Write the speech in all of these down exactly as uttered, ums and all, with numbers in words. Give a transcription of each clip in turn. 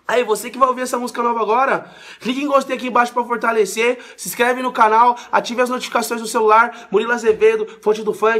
Aí, você que vai ouvir essa música nova agora, clique em gostei aqui embaixo pra fortalecer, se inscreve no canal, ative as notificações do celular. Murilo Azevedo, fonte do funk.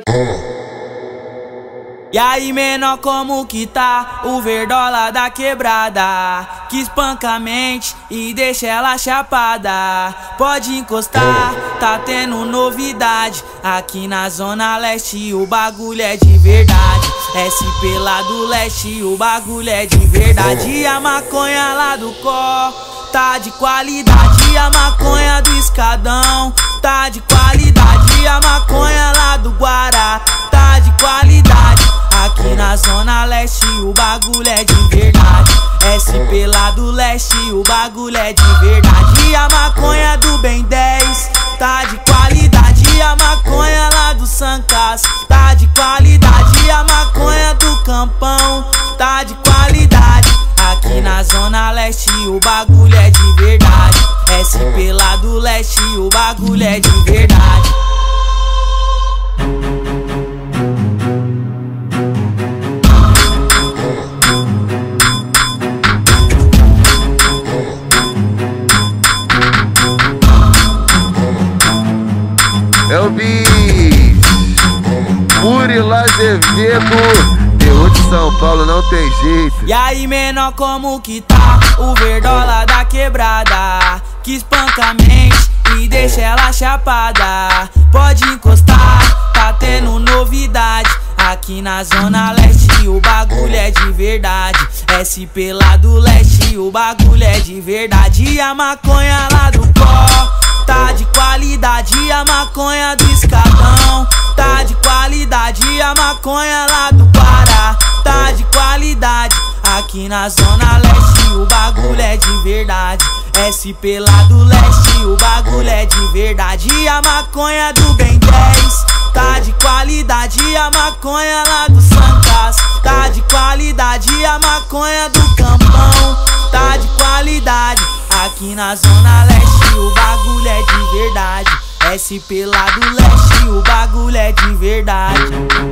E aí, menor, como que tá o Verdola da quebrada, que espanca a mente e deixa ela chapada? Pode encostar, tá tendo novidade. Aqui na Zona Leste o bagulho é de verdade. S P lá do Leste o bagulho é de verdade. E a maconha lá do Có tá de qualidade. A maconha do Escadão tá de qualidade. E a maconha lá do Guará tá de qualidade. Aqui na Zona Leste o bagulho é de verdade. S P lá do Leste o bagulho é de verdade. E a maconha do Ben dez tá de qualidade. E a maconha lá do Sancas tá de qualidade. E a maconha do Campão tá de qualidade. Aqui na Zona Leste o bagulho é de verdade. S P lá do Leste o bagulho é de verdade. É o bis, Murilo Azevedo, terror de São Paulo, não tem jeito. E aí, menor, como que tá o Verdola da quebrada, que espanca a mente e deixa ela chapada? Pode encostar, tá tendo novidade. Aqui na Zona Leste o bagulho é de verdade. S P lá do Leste o bagulho é de verdade. E a maconha lá do Có tá de qualidade. A maconha do Escadão tá de qualidade. A maconha lá do Pará tá de qualidade. Aqui na Zona Leste o bagulho é de verdade. S P lá do Leste o bagulho é de verdade. E a maconha do Ben dez tá de qualidade. A maconha lá do Sancas tá de qualidade. E a maconha do Campão tá de qualidade. Aqui na Zona Leste o bagulho é de verdade. S P lá do Leste o bagulho é de verdade.